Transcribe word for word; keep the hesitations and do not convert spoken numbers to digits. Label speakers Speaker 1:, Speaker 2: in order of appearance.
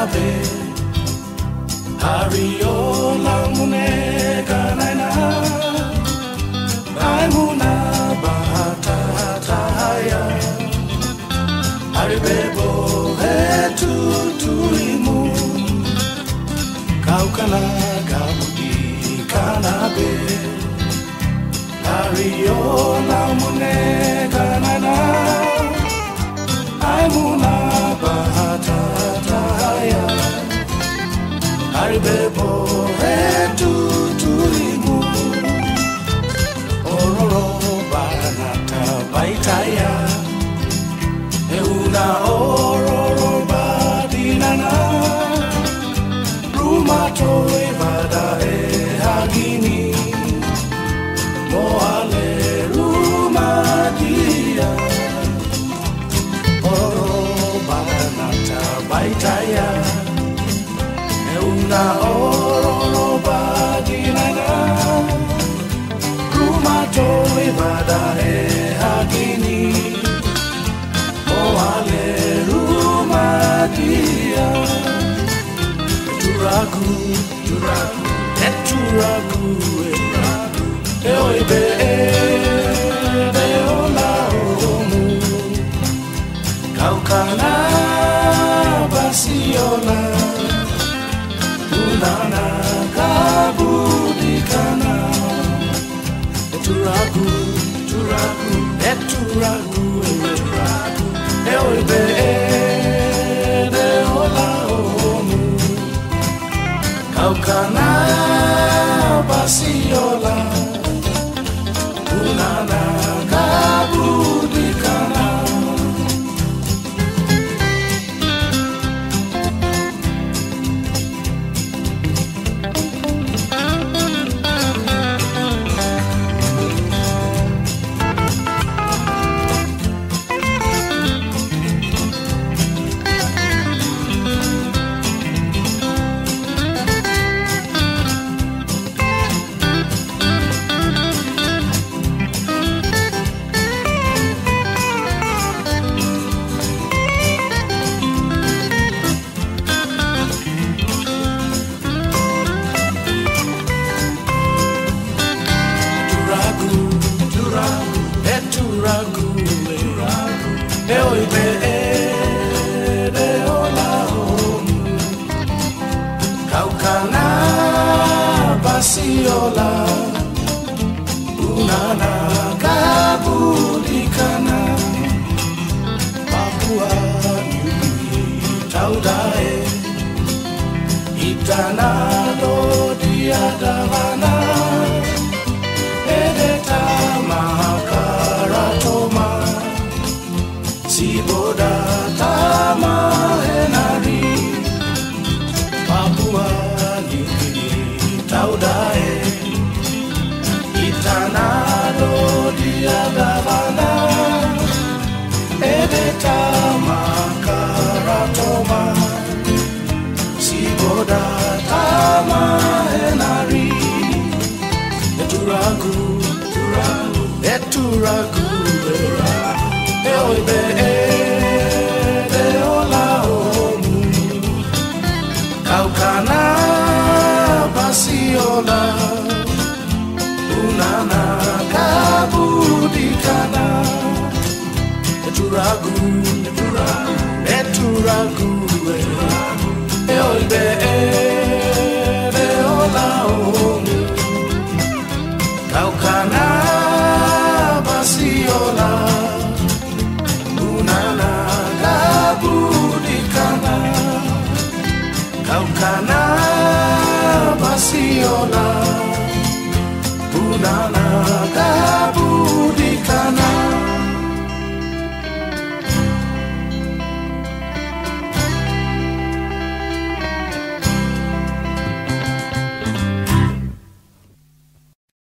Speaker 1: be Hariola muneka naina Aimuna bahataya Haribebo hetu tuimu Kaukana Gabi kanabe Hariola muneka naina Aimuna bahataya Haribebo hetu tuimu Ororo banata baitaya Euna ororo badinana Rumato evada e hagini Moale rumadia Ororo banata baitaya Euna ororo badinana Rumato evada e hagini Moale rumadia Turaku, turaku, eturaku, eturaku Eoibe e ola omu Kaukana basiola Unana kabudikana Eturaku, turaku, eturaku, eturaku Eoibe e ola omu Kaukana basiola Unana kabudikana Basiola Unana kabudikana Papua New Guinea Taudae Itana Lodia Davana Edeta Mahakaratoma Siboda Tama Henari Papua New Guinea Taudae Itana Lodia Davana Edeta Mahakaratoma Siboda Tama Henari Eturaku, Eturaku, Eturaku Eoibe e ola omu Kaukana basiola Unana kabudikana Eturaku, Eturaku, Eturaku Eoibe e ola omu Kaukana basiola Unana kabudikana Kaukana basiola Unana kabudikana